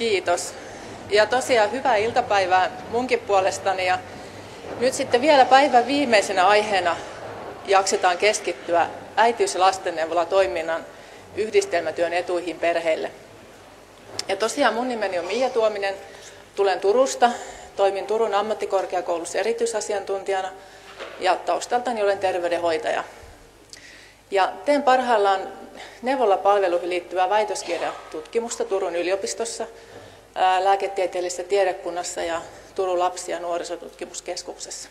Kiitos. Ja tosiaan hyvää iltapäivää munkin puolestani. Ja nyt sitten vielä päivän viimeisenä aiheena jaksetaan keskittyä äitiys- ja lastenneuvolatoiminnan yhdistelmätyön etuihin perheille. Ja tosiaan mun nimeni on Miia Tuominen, tulen Turusta, toimin Turun ammattikorkeakoulussa erityisasiantuntijana ja taustaltani olen terveydenhoitaja. Ja teen parhaillaan neuvolapalveluihin liittyvää väitöskirjatutkimusta Turun yliopistossa, lääketieteellisessä tiedekunnassa ja Turun lapsi- ja nuorisotutkimuskeskuksessa.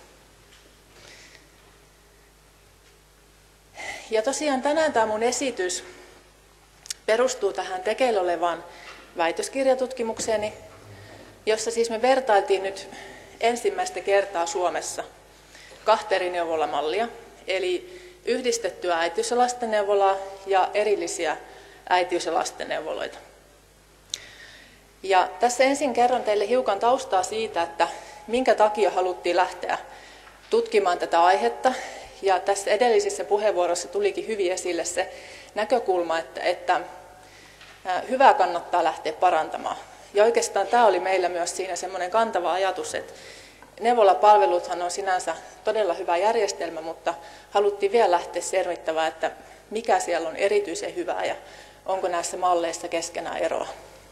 Ja tosiaan tänään tämä mun esitys perustuu tähän tekeillä olevaan väitöskirjatutkimukseni, jossa siis me vertailtiin nyt ensimmäistä kertaa Suomessa kahta eri neuvolamallia, eli yhdistettyä äitiys- ja lastenneuvolaa ja erillisiä äitiys- ja lastenneuvoloita. Ja tässä ensin kerron teille hiukan taustaa siitä, että minkä takia haluttiin lähteä tutkimaan tätä aihetta. Ja tässä edellisessä puheenvuorossa tulikin hyvin esille se näkökulma, että hyvää kannattaa lähteä parantamaan. Ja oikeastaan tämä oli meillä myös siinä semmoinen kantava ajatus, että neuvolapalveluthan on sinänsä todella hyvä järjestelmä, mutta haluttiin vielä lähteä selvittämään, että mikä siellä on erityisen hyvää ja onko näissä malleissa keskenään eroa.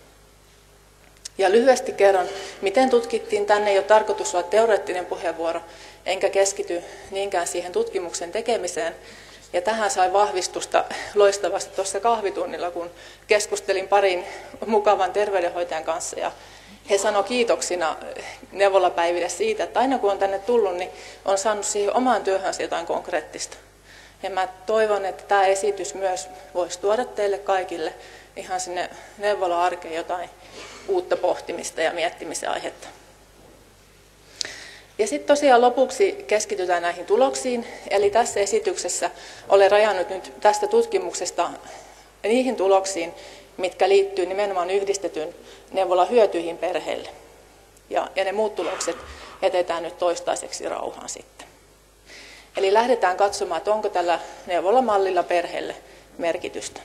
Ja lyhyesti kerron, miten tutkittiin. Tänne ei ole tarkoitus olla teoreettinen puheenvuoro, enkä keskity niinkään siihen tutkimuksen tekemiseen. Ja tähän sain vahvistusta loistavasti tuossa kahvitunnilla, kun keskustelin parin mukavan terveydenhoitajan kanssa. Ja he sanoivat kiitoksina neuvolapäiville siitä, että aina kun on tänne tullut, niin on saanut siihen omaan työhönsä jotain konkreettista. Ja mä toivon, että tämä esitys myös voisi tuoda teille kaikille ihan sinne neuvola-arkeen jotain uutta pohtimista ja miettimisen aihetta. Ja sitten tosiaan lopuksi keskitytään näihin tuloksiin. Eli tässä esityksessä olen rajannut nyt tästä tutkimuksesta niihin tuloksiin, mitkä liittyy nimenomaan yhdistetyn neuvolan hyötyihin perheelle. Ja ne muut tulokset jätetään nyt toistaiseksi rauhaan sitten. Eli lähdetään katsomaan, että onko tällä neuvolamallilla perheelle merkitystä.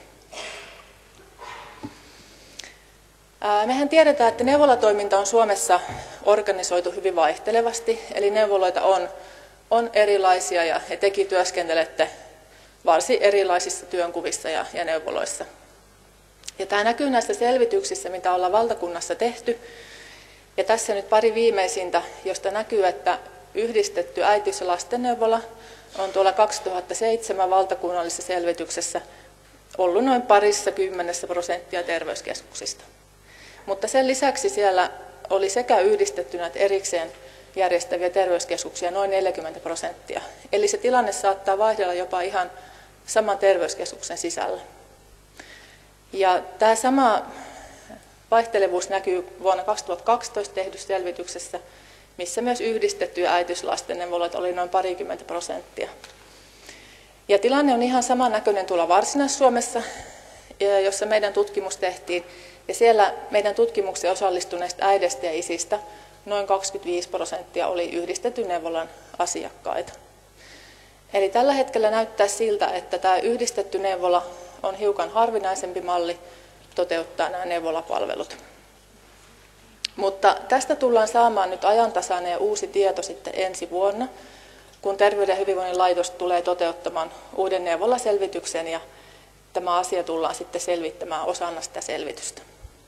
Mehän tiedetään, että neuvolatoiminta on Suomessa organisoitu hyvin vaihtelevasti, eli neuvoloita on erilaisia ja tekin työskentelette varsin erilaisissa työnkuvissa ja neuvoloissa. Ja tämä näkyy näissä selvityksissä, mitä ollaan valtakunnassa tehty. Ja tässä nyt pari viimeisintä, josta näkyy, että yhdistetty äitiys- ja lastenneuvola on tuolla 2007 valtakunnallisessa selvityksessä ollut noin 20% terveyskeskuksista. Mutta sen lisäksi siellä oli sekä yhdistettynä että erikseen järjestäviä terveyskeskuksia noin 40%. Eli se tilanne saattaa vaihdella jopa ihan saman terveyskeskuksen sisällä. Ja tämä sama vaihtelevuus näkyy vuonna 2012 tehdyssä selvityksessä, missä myös yhdistettyjä äitiys- ja lastenneuvolat oli noin 20%. Ja tilanne on ihan samannäköinen tuolla Varsinais-Suomessa, jossa meidän tutkimus tehtiin. Ja siellä meidän tutkimukseen osallistuneista äideistä ja isistä noin 25% oli yhdistetyn neuvolan asiakkaita. Eli tällä hetkellä näyttää siltä, että tämä yhdistetty neuvola on hiukan harvinaisempi malli toteuttaa nämä neuvolapalvelut. Mutta tästä tullaan saamaan nyt ajantasainen ja uusi tieto sitten ensi vuonna, kun Terveyden ja hyvinvoinnin laitos tulee toteuttamaan uuden neuvolaselvityksen ja tämä asia tullaan sitten selvittämään osana sitä selvitystä.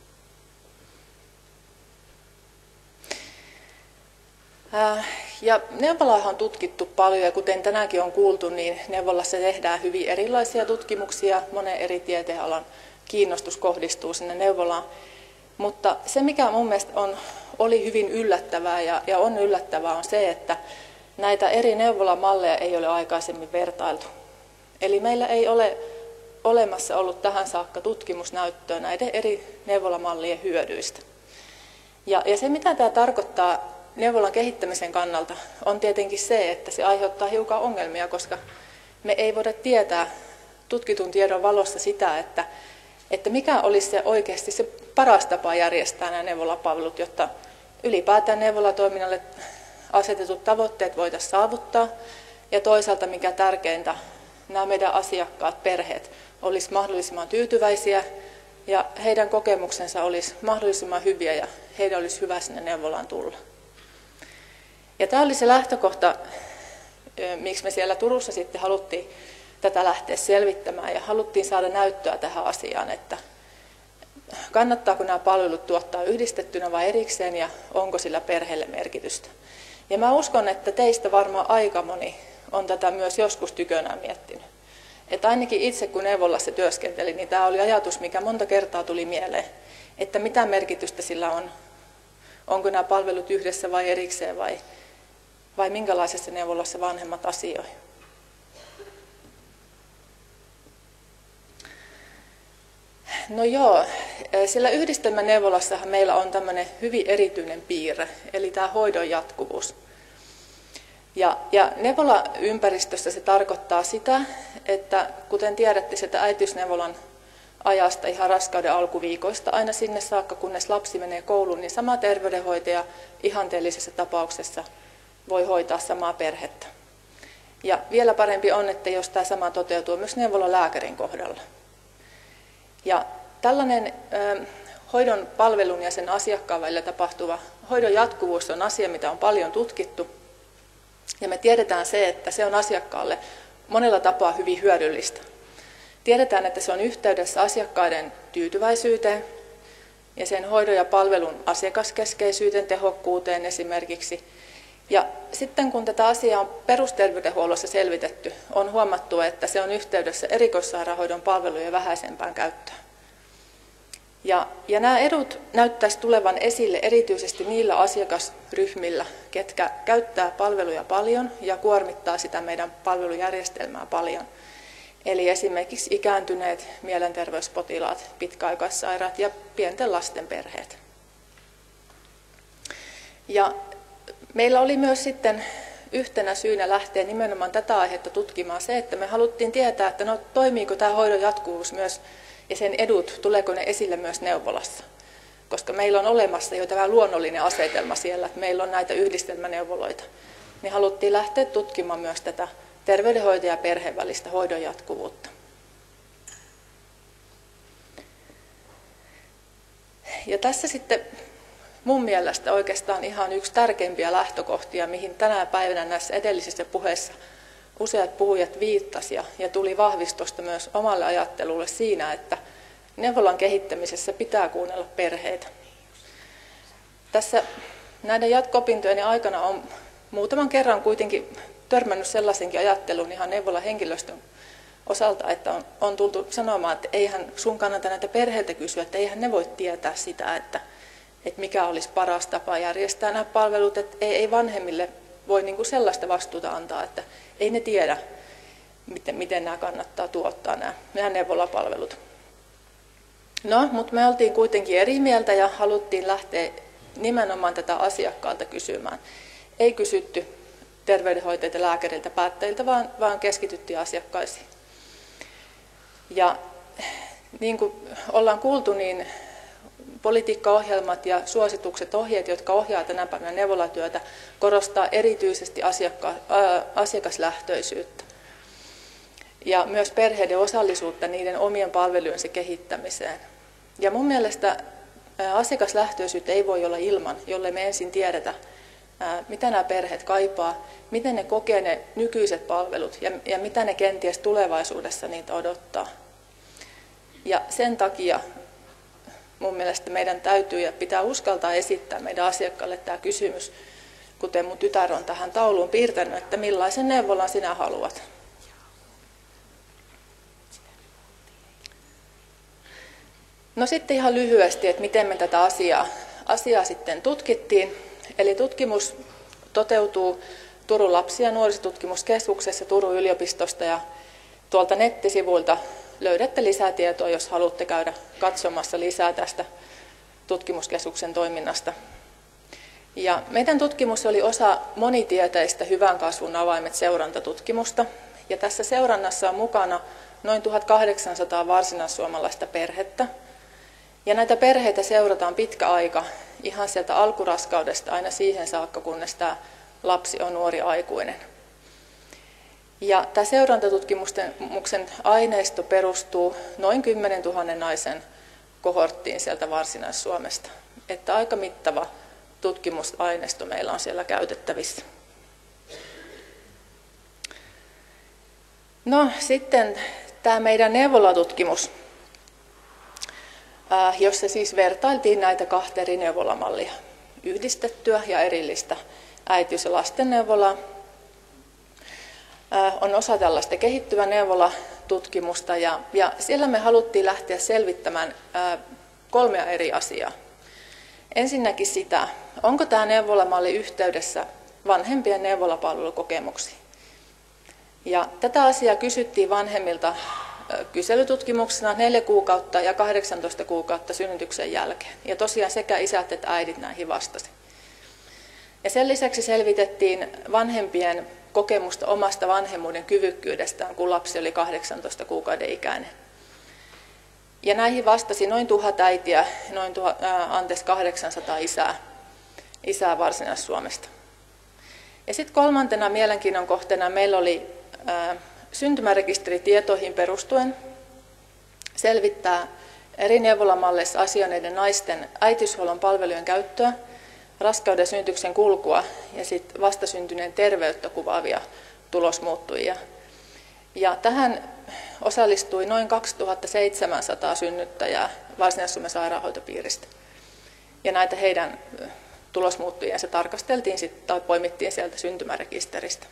Ja neuvolaa on tutkittu paljon ja kuten tänäänkin on kuultu, niin neuvolassa tehdään hyvin erilaisia tutkimuksia. Monen eri tieteenalan kiinnostus kohdistuu sinne neuvolaan. Mutta se, mikä mun mielestä oli hyvin yllättävää ja on yllättävää, on se, että näitä eri neuvolamalleja ei ole aikaisemmin vertailtu. Eli meillä ei ole olemassa ollut tähän saakka tutkimusnäyttöä näiden eri neuvolamallien hyödyistä. Ja se, mitä tämä tarkoittaa neuvolan kehittämisen kannalta, on tietenkin se, että se aiheuttaa hiukan ongelmia, koska me ei voida tietää tutkitun tiedon valossa sitä, että mikä olisi se oikeasti se paras tapa järjestää nämä neuvolapalvelut, jotta ylipäätään neuvolatoiminnalle asetetut tavoitteet voitaisiin saavuttaa. Ja toisaalta, mikä tärkeintä, nämä meidän asiakkaat, perheet, olisi mahdollisimman tyytyväisiä ja heidän kokemuksensa olisi mahdollisimman hyviä ja heidän olisi hyvä sinne neuvolaan tulla. Ja tämä oli se lähtökohta, miksi me siellä Turussa sitten haluttiin tätä lähteä selvittämään ja haluttiin saada näyttöä tähän asiaan, että kannattaako nämä palvelut tuottaa yhdistettynä vai erikseen ja onko sillä perheelle merkitystä. Ja mä uskon, että teistä varmaan aika moni on tätä myös joskus tykönään miettinyt. Että ainakin itse kun neuvolassa työskentelin, niin tämä oli ajatus, mikä monta kertaa tuli mieleen, että mitä merkitystä sillä on. Onko nämä palvelut yhdessä vai erikseen vai minkälaisessa neuvolassa vanhemmat asioi. No joo, sillä yhdistelmäneuvolassahan meillä on tämmöinen hyvin erityinen piirre, eli tämä hoidon jatkuvuus. Ja neuvolaympäristössä se tarkoittaa sitä, että kuten tiedätte, sitä äitiysneuvolan ajasta ihan raskauden alkuviikoista aina sinne saakka, kunnes lapsi menee kouluun, niin sama terveydenhoitaja ihanteellisessa tapauksessa voi hoitaa samaa perhettä. Ja vielä parempi on, että jos tämä sama toteutuu myös neuvolalääkärin kohdalla. Ja tällainen hoidon palvelun ja sen asiakkaan välillä tapahtuva hoidon jatkuvuus on asia, mitä on paljon tutkittu. Ja me tiedetään se, että se on asiakkaalle monella tapaa hyvin hyödyllistä. Tiedetään, että se on yhteydessä asiakkaiden tyytyväisyyteen ja sen hoidon ja palvelun asiakaskeskeisyyteen, tehokkuuteen esimerkiksi. Ja sitten kun tätä asiaa on perusterveydenhuollossa selvitetty, on huomattu, että se on yhteydessä erikoissairaanhoidon palvelujen vähäisempään käyttöön. Ja nämä edut näyttäisi tulevan esille erityisesti niillä asiakasryhmillä, ketkä käyttää palveluja paljon ja kuormittaa sitä meidän palvelujärjestelmää paljon. Eli esimerkiksi ikääntyneet, mielenterveyspotilaat, pitkäaikaissairaat ja pienten lasten perheet. Ja meillä oli myös sitten yhtenä syynä lähteä nimenomaan tätä aihetta tutkimaan se, että me haluttiin tietää, että no, toimiiko tämä hoidon jatkuvuus myös ja sen edut, tuleeko ne esille myös neuvolassa. Koska meillä on olemassa jo tämä luonnollinen asetelma siellä, että meillä on näitä yhdistelmäneuvoloita. Niin haluttiin lähteä tutkimaan myös tätä terveydenhoitaja- ja perheen välistä hoidon jatkuvuutta. Ja tässä sitten mun mielestä oikeastaan ihan yksi tärkeimpiä lähtökohtia, mihin tänä päivänä näissä edellisissä puheissa useat puhujat viittasivat ja tuli vahvistusta myös omalle ajattelulle siinä, että neuvolan kehittämisessä pitää kuunnella perheitä. Tässä näiden jatko-opintojen aikana on muutaman kerran kuitenkin törmännyt sellaisenkin ajatteluun ihan neuvolan henkilöstön osalta, että on tultu sanomaan, että eihän sun kannata näitä perheiltä kysyä, että eihän ne voi tietää sitä, että mikä olisi paras tapa järjestää nämä palvelut, että ei vanhemmille voi niin kuin sellaista vastuuta antaa, että ei ne tiedä, miten nämä kannattaa tuottaa nämä neuvolapalvelut. No, mutta me oltiin kuitenkin eri mieltä ja haluttiin lähteä nimenomaan tätä asiakkaalta kysymään. Ei kysytty terveydenhoitajilta, lääkäriltä, päättäjiltä, vaan keskityttiin asiakkaisiin. Ja niin kuin ollaan kuultu, niin politiikkaohjelmat ja suositukset, ohjeet, jotka ohjaa tänä päivänä neuvolatyötä, korostaa erityisesti asiakaslähtöisyyttä ja myös perheiden osallisuutta niiden omien palvelujensa kehittämiseen. Ja mun mielestä asiakaslähtöisyyttä ei voi olla ilman, jollei me ensin tiedetä, mitä nämä perheet kaipaa, miten ne kokee ne nykyiset palvelut ja mitä ne kenties tulevaisuudessa niitä odottaa. Ja sen takia mun mielestä meidän täytyy ja pitää uskaltaa esittää meidän asiakkaille tämä kysymys, kuten mun tytär on tähän tauluun piirtänyt, että millaisen neuvolan sinä haluat. No sitten ihan lyhyesti, että miten me tätä asiaa sitten tutkittiin. Eli tutkimus toteutuu Turun lapsi- ja nuorisotutkimuskeskuksessa Turun yliopistosta ja tuolta nettisivuilta löydätte lisää tietoa, jos haluatte käydä katsomassa lisää tästä tutkimuskeskuksen toiminnasta. Ja meidän tutkimus oli osa monitieteistä hyvän kasvun avaimet seurantatutkimusta. Ja tässä seurannassa on mukana noin 1800 varsinaissuomalaista perhettä. Ja näitä perheitä seurataan pitkä aika, ihan sieltä alkuraskaudesta aina siihen saakka, kunnes tämä lapsi on nuori aikuinen. Ja tämä seurantatutkimuksen aineisto perustuu noin 10 000 naisen kohorttiin sieltä Varsinais-Suomesta. Että aika mittava tutkimusaineisto meillä on siellä käytettävissä. No sitten tämä meidän neuvolatutkimus, jossa siis vertailtiin näitä kahta eri neuvolamallia, yhdistettyä ja erillistä äitiys- ja lastenneuvolaa, on osa tällaista kehittyvää neuvolatutkimusta ja siellä me haluttiin lähteä selvittämään 3 eri asiaa. Ensinnäkin sitä, onko tämä neuvolamalli yhteydessä vanhempien neuvolapalvelukokemuksiin. Ja tätä asiaa kysyttiin vanhemmilta kyselytutkimuksena 4 kuukautta ja 18 kuukautta synnytyksen jälkeen. Ja tosiaan sekä isät että äidit näihin vastasi. Ja sen lisäksi selvitettiin vanhempien kokemusta omasta vanhemmuuden kyvykkyydestään, kun lapsi oli 18 kuukauden ikäinen. Ja näihin vastasi noin 1000 äitiä ja noin 800 isää Varsinais-Suomesta. Ja sitten 3. mielenkiinnon kohteena meillä oli syntymärekisteritietoihin perustuen selvittää eri neuvolamalleissa asioineiden naisten äitiyshuollon palvelujen käyttöä, raskauden ja synnytyksen kulkua ja sitten vastasyntyneen terveyttä kuvaavia tulosmuuttujia. Ja tähän osallistui noin 2700 synnyttäjää Varsinais-Suomen sairaanhoitopiiristä. Ja näitä heidän tulosmuuttujiensa tarkasteltiin tai poimittiin sieltä syntymärekisteristä.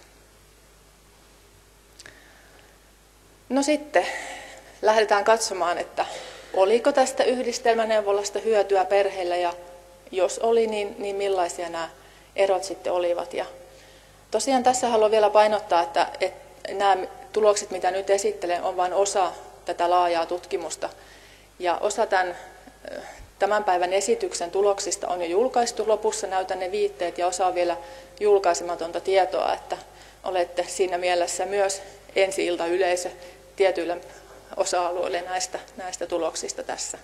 No sitten lähdetään katsomaan, että oliko tästä yhdistelmäneuvolasta hyötyä perheille ja jos oli, niin millaisia nämä erot sitten olivat. Ja tosiaan tässä haluan vielä painottaa, että nämä tulokset, mitä nyt esittelen, on vain osa tätä laajaa tutkimusta. Ja osa tämän päivän esityksen tuloksista on jo julkaistu. Lopussa näytän ne viitteet ja osa on vielä julkaisematonta tietoa, että olette siinä mielessä myös ensi-iltayleisö tietyille osa-alueille näistä tuloksista tässä.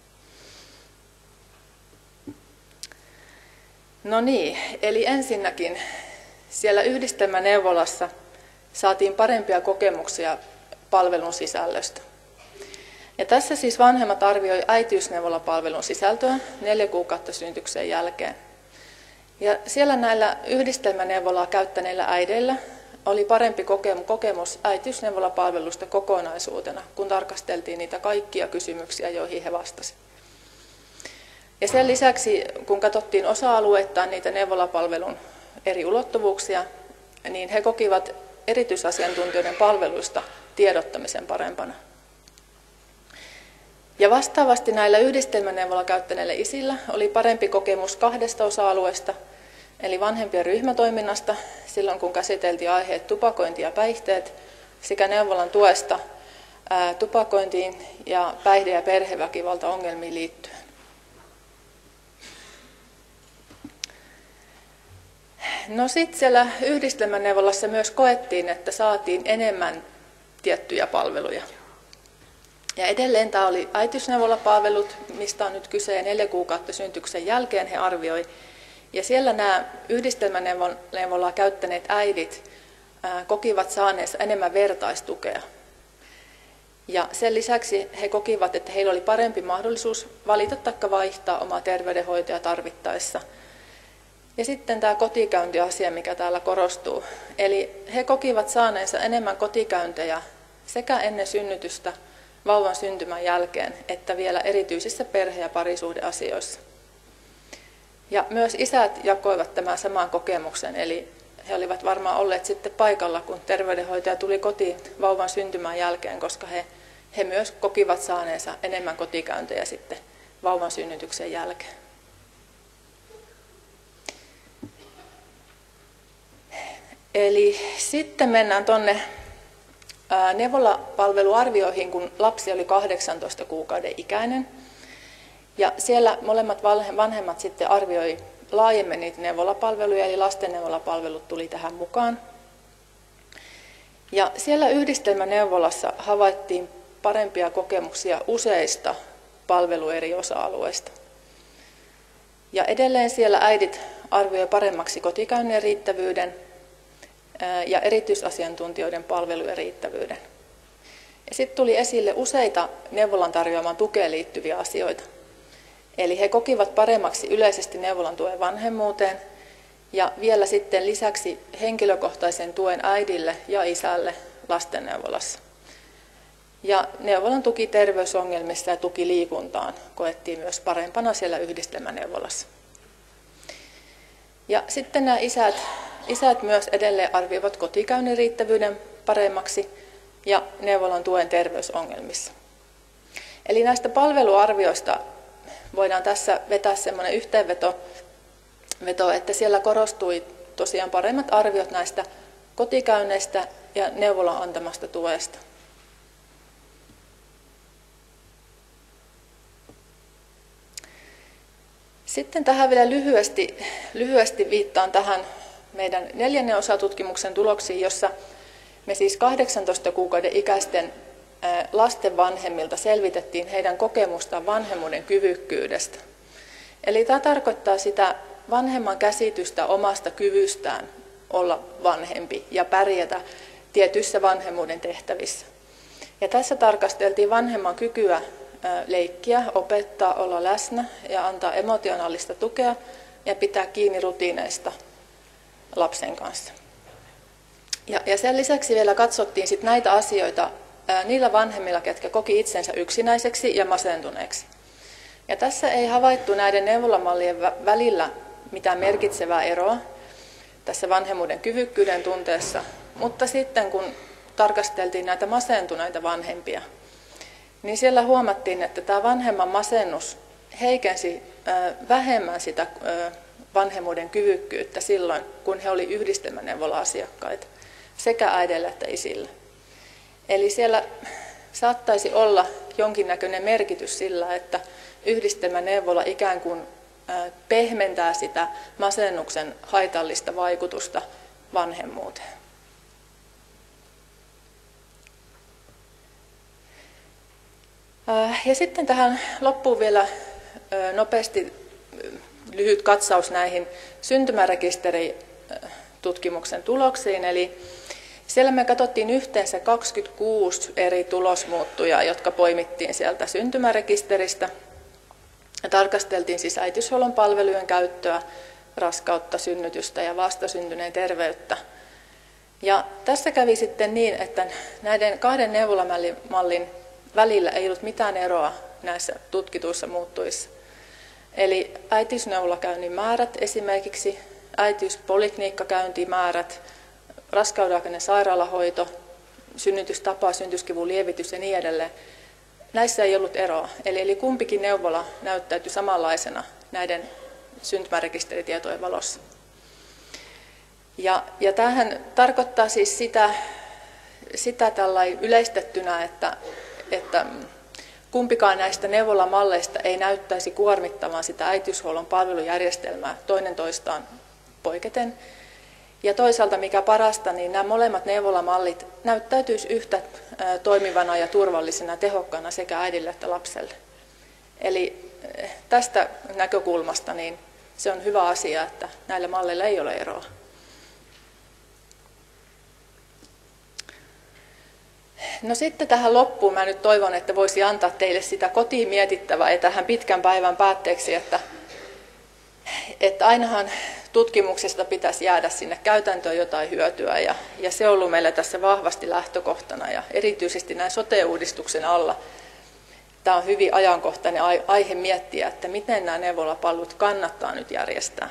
No niin, eli ensinnäkin siellä yhdistelmäneuvolassa saatiin parempia kokemuksia palvelun sisällöstä. Ja tässä siis vanhemmat arvioi äitiysneuvolapalvelun sisältöä 4 kuukautta synnytyksen jälkeen. Ja siellä näillä yhdistelmäneuvolaa käyttäneillä äideillä oli parempi kokemus äitiysneuvolapalvelusta kokonaisuutena, kun tarkasteltiin niitä kaikkia kysymyksiä, joihin he vastasivat. Ja sen lisäksi, kun katsottiin osa-alueittain niitä neuvolapalvelun eri ulottuvuuksia, niin he kokivat erityisasiantuntijoiden palveluista tiedottamisen parempana. Ja vastaavasti näillä yhdistelmäneuvola käyttäneillä isillä oli parempi kokemus 2 osa-alueesta, eli vanhempien ryhmätoiminnasta silloin, kun käsiteltiin aiheet tupakointi ja päihteet, sekä neuvolan tuesta tupakointiin ja päihde- ja perheväkivaltaongelmiin liittyen. No sitten siellä yhdistelmäneuvolassa myös koettiin, että saatiin enemmän tiettyjä palveluja. Ja edelleen tämä oli äitiysneuvolapalvelut, mistä on nyt kyse 4 kuukautta synnytyksen jälkeen he arvioi. Ja siellä nämä yhdistelmäneuvolaa käyttäneet äidit kokivat saaneensa enemmän vertaistukea. Ja sen lisäksi he kokivat, että heillä oli parempi mahdollisuus valita tai vaihtaa omaa terveydenhoitoa tarvittaessa. Ja sitten tämä kotikäyntiasia, mikä täällä korostuu. Eli he kokivat saaneensa enemmän kotikäyntejä sekä ennen synnytystä, vauvan syntymän jälkeen, että vielä erityisissä perhe- ja parisuhdeasioissa. Ja myös isät jakoivat tämän saman kokemuksen, eli he olivat varmaan olleet sitten paikalla, kun terveydenhoitaja tuli kotiin vauvan syntymän jälkeen, koska he myös kokivat saaneensa enemmän kotikäyntejä sitten vauvan synnytyksen jälkeen. Eli sitten mennään tuonne neuvolapalveluarvioihin, kun lapsi oli 18 kuukauden ikäinen. Ja siellä molemmat vanhemmat sitten arvioi laajemmin niitä neuvolapalveluja, eli lastenneuvolapalvelut tuli tähän mukaan. Ja siellä yhdistelmäneuvolassa havaittiin parempia kokemuksia useista palvelueri osa-alueista. Ja edelleen siellä äidit arvioi paremmaksi kotikäynnin riittävyyden ja erityisasiantuntijoiden palvelujen riittävyyden. Ja sitten tuli esille useita neuvolan tarjoamaan tukeen liittyviä asioita. Eli he kokivat paremmaksi yleisesti neuvolan tuen vanhemmuuteen ja vielä sitten lisäksi henkilökohtaisen tuen äidille ja isälle lastenneuvolassa. Ja neuvolan tuki terveysongelmissa ja tuki liikuntaan koettiin myös parempana siellä yhdistelmäneuvolassa. Ja sitten nämä isät myös edelleen arvioivat kotikäynnin riittävyyden paremmaksi ja neuvolan tuen terveysongelmissa. Eli näistä palveluarvioista voidaan tässä vetää semmoinen yhteenveto, että siellä korostui tosiaan paremmat arviot näistä kotikäynneistä ja neuvolan antamasta tuesta. Sitten tähän vielä lyhyesti viittaan tähän meidän 4. osatutkimuksen tuloksiin, jossa me siis 18 kuukauden ikäisten lasten vanhemmilta selvitettiin heidän kokemustaan vanhemmuuden kyvykkyydestä. Eli tämä tarkoittaa sitä vanhemman käsitystä omasta kyvystään olla vanhempi ja pärjätä tietyissä vanhemmuuden tehtävissä. Ja tässä tarkasteltiin vanhemman kykyä leikkiä, opettaa, olla läsnä ja antaa emotionaalista tukea ja pitää kiinni rutiineista lapsen kanssa. Ja sen lisäksi vielä katsottiin sit näitä asioita niillä vanhemmilla, ketkä koki itsensä yksinäiseksi ja masentuneeksi. Ja tässä ei havaittu näiden neuvolamallien välillä mitään merkitsevää eroa tässä vanhemmuuden kyvykkyyden tunteessa, mutta sitten kun tarkasteltiin näitä masentuneita vanhempia, niin siellä huomattiin, että tämä vanhemman masennus heikensi vähemmän sitä vanhemmuuden kyvykkyyttä silloin, kun he olivat yhdistelmäneuvola-asiakkaita sekä äidillä että isillä. Eli siellä saattaisi olla jonkinnäköinen merkitys sillä, että yhdistelmäneuvola ikään kuin pehmentää sitä masennuksen haitallista vaikutusta vanhemmuuteen. Ja sitten tähän loppuun vielä nopeasti lyhyt katsaus näihin syntymärekisteritutkimuksen tuloksiin. Eli siellä me katsottiin yhteensä 26 eri tulosmuuttujaa, jotka poimittiin sieltä syntymärekisteristä. Ja tarkasteltiin siis äitiyshuollon palvelujen käyttöä, raskautta, synnytystä ja vastasyntyneen terveyttä. Ja tässä kävi sitten niin, että näiden kahden neuvolamallin välillä ei ollut mitään eroa näissä tutkituissa muuttujissa. Eli äitiysneuvolakäynnin määrät esimerkiksi, äitiyspoliklinikkakäyntimäärät, raskaudenaikainen sairaalahoito, synnytystapa, synnytyskivun lievitys ja niin edelleen. Näissä ei ollut eroa. Eli kumpikin neuvola näyttäytyi samanlaisena näiden syntymärekisteritietojen valossa. Ja tämähän tarkoittaa siis sitä tällainen yleistettynä, että kumpikaan näistä neuvolamalleista ei näyttäisi kuormittavan sitä äitiyshuollon palvelujärjestelmää toinen toistaan poiketen. Ja toisaalta, mikä parasta, niin nämä molemmat neuvolamallit näyttäytyisivät yhtä toimivana ja turvallisena tehokkaana sekä äidille että lapselle. Eli tästä näkökulmasta niin se on hyvä asia, että näillä malleilla ei ole eroa. No sitten tähän loppuun mä nyt toivon, että voisi antaa teille sitä kotiin mietittävää ja tähän pitkän päivän päätteeksi, että ainahan tutkimuksesta pitäisi jäädä sinne käytäntöön jotain hyötyä ja se on ollut meillä tässä vahvasti lähtökohtana ja erityisesti näin sote-uudistuksen alla. Tämä on hyvin ajankohtainen aihe miettiä, että miten nämä neuvolapalvelut kannattaa nyt järjestää.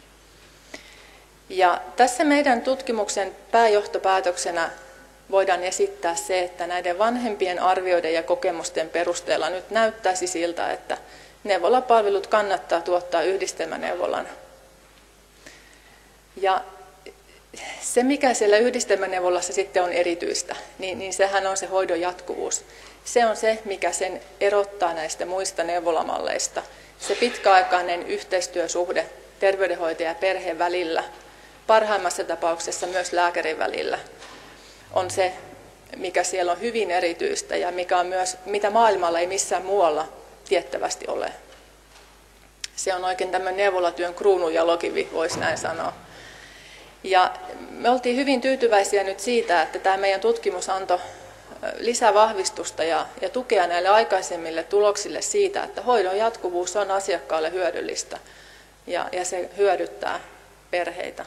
Ja tässä meidän tutkimuksen pääjohtopäätöksenä voidaan esittää se, että näiden vanhempien arvioiden ja kokemusten perusteella nyt näyttäisi siltä, että neuvolapalvelut kannattaa tuottaa yhdistelmäneuvolana. Ja se, mikä siellä yhdistelmäneuvolassa sitten on erityistä, niin sehän on se hoidon jatkuvuus. Se on se, mikä sen erottaa näistä muista neuvolamalleista. Se pitkäaikainen yhteistyösuhde terveydenhoitajan ja perheen välillä, parhaimmassa tapauksessa myös lääkärin välillä, on se, mikä siellä on hyvin erityistä ja mikä on myös, mitä maailmalla ei missään muualla tiettävästi ole. Se on oikein tämmöinen neuvolatyön kruununjalokivi, voisi näin sanoa. Ja me oltiin hyvin tyytyväisiä nyt siitä, että tämä meidän tutkimus antoi lisävahvistusta ja tukea näille aikaisemmille tuloksille siitä, että hoidon jatkuvuus on asiakkaalle hyödyllistä ja se hyödyttää perheitä.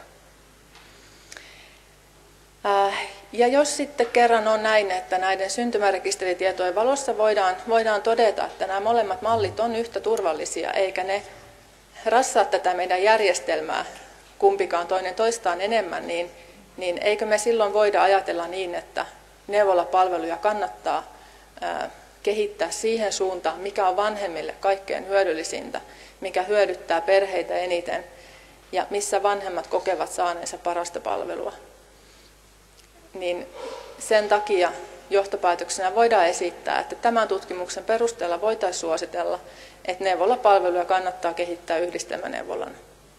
Ja jos sitten kerran on näin, että näiden syntymärekisteritietojen valossa voidaan todeta, että nämä molemmat mallit on yhtä turvallisia, eikä ne rassaa tätä meidän järjestelmää kumpikaan toinen toistaan enemmän, niin eikö me silloin voida ajatella niin, että neuvolapalveluja kannattaa kehittää siihen suuntaan, mikä on vanhemmille kaikkein hyödyllisintä, mikä hyödyttää perheitä eniten ja missä vanhemmat kokevat saaneensa parasta palvelua. Niin sen takia johtopäätöksenä voidaan esittää, että tämän tutkimuksen perusteella voitaisiin suositella, että neuvolapalveluja kannattaa kehittää yhdistelmäneuvolana.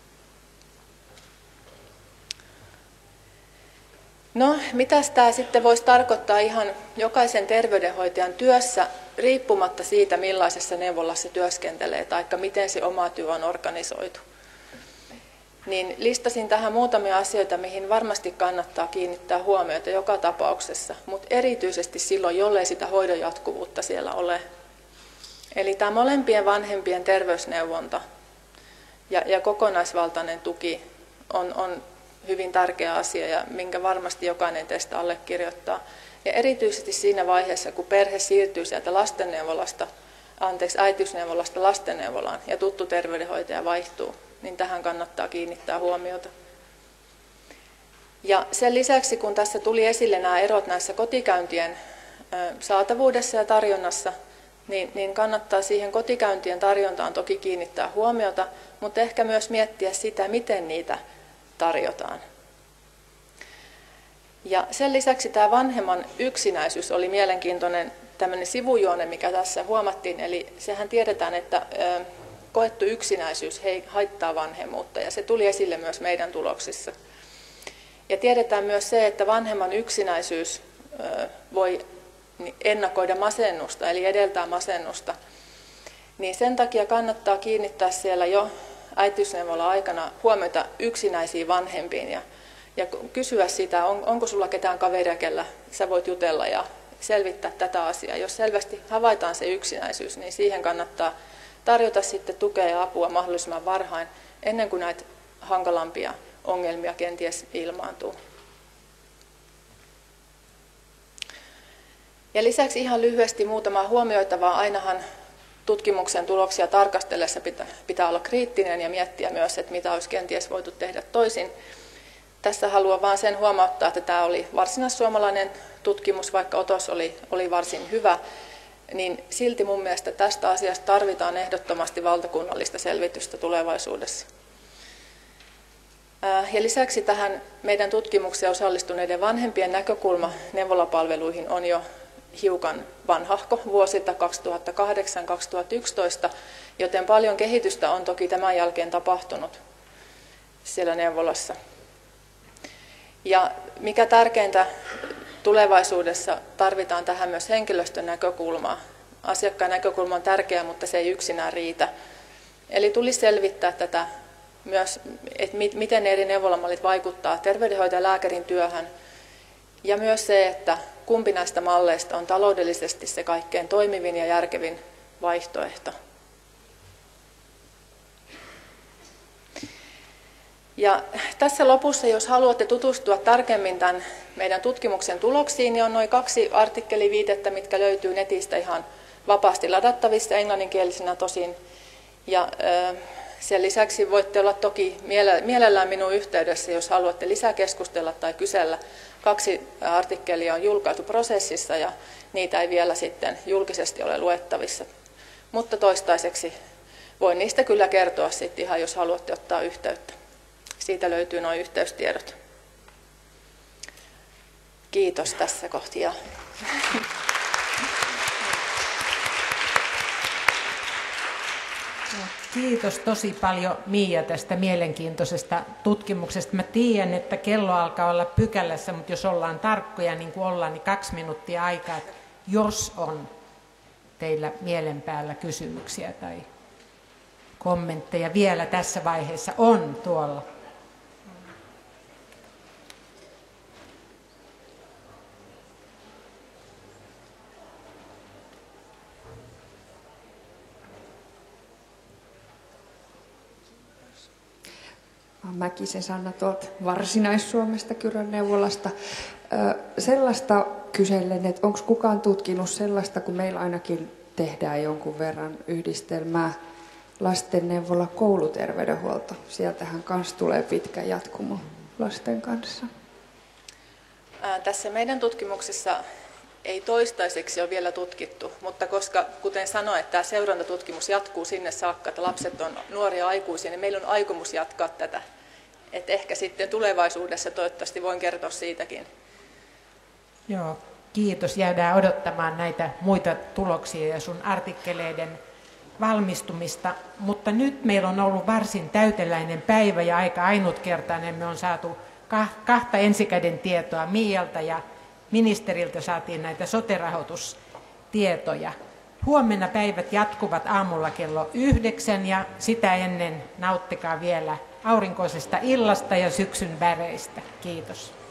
No, mitäs tämä sitten voisi tarkoittaa ihan jokaisen terveydenhoitajan työssä, riippumatta siitä, millaisessa neuvolassa työskentelee tai miten se oma työ on organisoitu. Niin listasin tähän muutamia asioita, mihin varmasti kannattaa kiinnittää huomiota joka tapauksessa, mutta erityisesti silloin, jollei sitä hoidon jatkuvuutta siellä ole. Eli tämä molempien vanhempien terveysneuvonta ja kokonaisvaltainen tuki on hyvin tärkeä asia ja minkä varmasti jokainen teistä allekirjoittaa. Ja erityisesti siinä vaiheessa, kun perhe siirtyy sieltä äitiysneuvolasta lastenneuvolaan ja tuttu terveydenhoitaja vaihtuu, niin tähän kannattaa kiinnittää huomiota. Ja sen lisäksi, kun tässä tuli esille nämä erot näissä kotikäyntien saatavuudessa ja tarjonnassa, niin kannattaa siihen kotikäyntien tarjontaan toki kiinnittää huomiota, mutta ehkä myös miettiä sitä, miten niitä tarjotaan. Ja sen lisäksi tämä vanhemman yksinäisyys oli mielenkiintoinen tämmöinen sivujuone, mikä tässä huomattiin. Eli sehän tiedetään, että koettu yksinäisyys haittaa vanhemmuutta ja se tuli esille myös meidän tuloksissa. Ja tiedetään myös se, että vanhemman yksinäisyys voi ennakoida masennusta, eli edeltää masennusta. Niin sen takia kannattaa kiinnittää siellä jo äitiysneuvola-aikana huomiota yksinäisiin vanhempiin ja kysyä sitä, onko sulla ketään kaveria, kellä sä voit jutella ja selvittää tätä asiaa. Jos selvästi havaitaan se yksinäisyys, niin siihen kannattaa tarjota sitten tukea ja apua mahdollisimman varhain, ennen kuin näitä hankalampia ongelmia kenties ilmaantuu. Ja lisäksi ihan lyhyesti muutama huomioitavaa. Ainahan tutkimuksen tuloksia tarkastellessa pitää olla kriittinen ja miettiä myös, että mitä olisi kenties voitu tehdä toisin. Tässä haluan vain sen huomauttaa, että tämä oli varsinaissuomalainen tutkimus, vaikka otos oli varsin hyvä, niin silti mun mielestä tästä asiasta tarvitaan ehdottomasti valtakunnallista selvitystä tulevaisuudessa. Ja lisäksi tähän meidän tutkimukseen osallistuneiden vanhempien näkökulma neuvolapalveluihin on jo hiukan vanhahko vuosilta 2008-2011, joten paljon kehitystä on toki tämän jälkeen tapahtunut siellä neuvolassa. Ja mikä tärkeintä, tulevaisuudessa tarvitaan tähän myös henkilöstön näkökulmaa. Asiakkaan näkökulma on tärkeä, mutta se ei yksinään riitä. Eli tulisi selvittää tätä myös, että miten eri neuvolamallit vaikuttaa terveydenhoitajan ja lääkärin työhön. Ja myös se, että kumpi näistä malleista on taloudellisesti se kaikkein toimivin ja järkevin vaihtoehto. Ja tässä lopussa, jos haluatte tutustua tarkemmin tämän meidän tutkimuksen tuloksiin, niin on noin 2 artikkeliviitettä, mitkä löytyy netistä ihan vapaasti ladattavissa, englanninkielisenä tosin. Ja sen lisäksi voitte olla toki mielellään minun yhteydessä, jos haluatte lisää keskustella tai kysellä. 2 artikkelia on julkaistu prosessissa ja niitä ei vielä sitten julkisesti ole luettavissa. Mutta toistaiseksi voin niistä kyllä kertoa sitten ihan, jos haluatte ottaa yhteyttä. Siitä löytyy nuo yhteystiedot. Kiitos tässä kohtia. Kiitos tosi paljon Miia tästä mielenkiintoisesta tutkimuksesta. Mä tiedän, että kello alkaa olla pykälässä, mutta jos ollaan tarkkoja niin kuin ollaan, niin 2 minuuttia aikaa. Jos on teillä mielen päällä kysymyksiä tai kommentteja vielä tässä vaiheessa, on tuolla. Mäkisen Sanna tuolta Varsinais-Suomesta Kyrön neuvolasta. Sellaista kysellen, että onko kukaan tutkinut sellaista, kun meillä ainakin tehdään jonkun verran yhdistelmää lastenneuvola kouluterveydenhuolto. Sieltähän kanssa tulee pitkä jatkumo lasten kanssa. Tässä meidän tutkimuksessa ei toistaiseksi ole vielä tutkittu, mutta koska, kuten sanoin, että tämä seurantatutkimus jatkuu sinne saakka, että lapset on nuoria aikuisia, niin meillä on aikomus jatkaa tätä. Et ehkä sitten tulevaisuudessa toivottavasti voin kertoa siitäkin. Joo, kiitos. Jäädään odottamaan näitä muita tuloksia ja sun artikkeleiden valmistumista. Mutta nyt meillä on ollut varsin täyteläinen päivä ja aika ainutkertainen. Me on saatu kahta ensikäden tietoa Miialta ja ministeriltä saatiin näitä sote-rahoitustietoja. Huomenna päivät jatkuvat aamulla kello 9 ja sitä ennen nauttikaa vielä aurinkoisesta illasta ja syksyn väreistä. Kiitos.